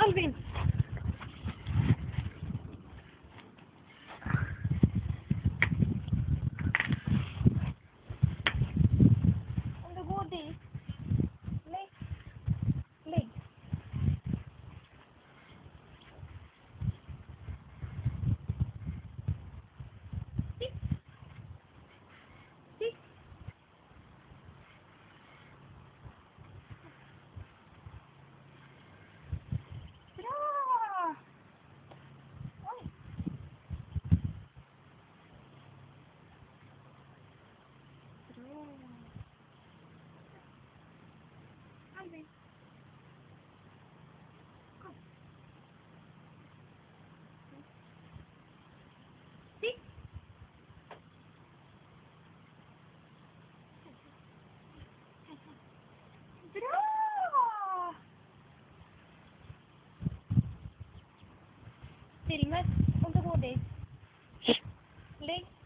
Alwin! On the body. Leg. Leg. Sit. Sit. Alwin. Come. Sit. Bra! Filmet. Kom till body. Leg.